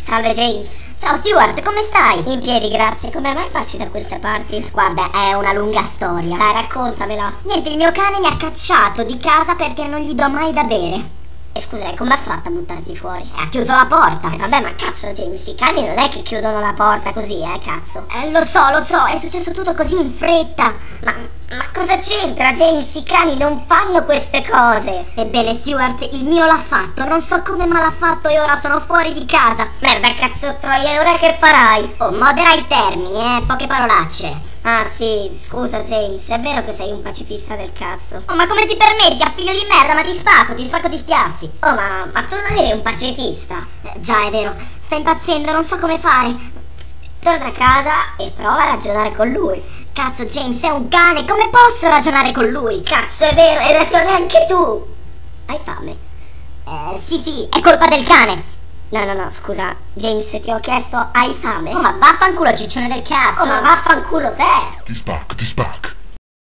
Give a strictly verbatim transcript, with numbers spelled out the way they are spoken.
Salve James. Ciao Stewart, come stai? In piedi, grazie. Come mai passi da queste parti? Guarda, è una lunga storia. Dai, raccontamela. Niente, il mio cane mi ha cacciato di casa perché non gli do mai da bere. E scusa, come ha fatto a buttarti fuori? E ha chiuso la porta. E vabbè, ma cazzo James, i cani non è che chiudono la porta così, eh, cazzo. Eh, lo so, lo so, è successo tutto così in fretta. Ma, ma cosa c'entra, James? I cani non fanno queste cose. Ebbene, Stewart, il mio l'ha fatto. Non so come ma l'ha fatto e ora sono fuori di casa. Merda, cazzo troia, e ora che farai? Oh, modera i termini, eh, poche parolacce. Ah sì, scusa James, è vero che sei un pacifista del cazzo. Oh, ma come ti permetti, a figlio di merda, ma ti spacco, ti spacco di schiaffi. Oh, ma, ma tu non eri un pacifista. Eh, già, è vero, sta impazzendo, non so come fare. Torna a casa e prova a ragionare con lui. Cazzo, James, è un cane, come posso ragionare con lui? Cazzo, è vero, hai ragione anche tu. Hai fame? Eh, sì, sì, è colpa del cane. No, no, no, scusa, James, ti ho chiesto, hai fame? Oh, ma vaffanculo, ciccione del cazzo. Oh, ma vaffanculo te. Ti spacco, ti spacco.